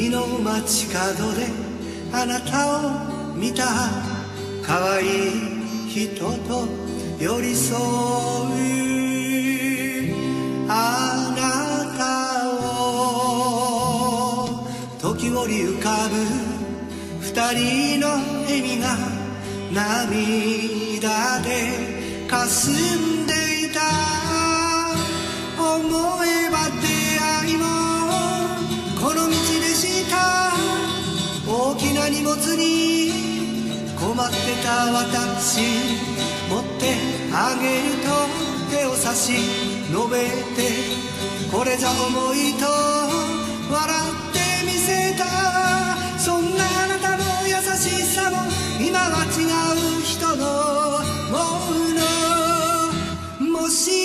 の街角であなたを見た可愛い人と寄り添うあなたを時折浮かぶ二人の笑みが涙で霞んでいた思えば出会いもこの道でした大きな荷物に困ってた私持ってあげると手を差し伸べてこれじゃ重いと笑ってみせたそんなあなたの優しさも今は違う人のものもし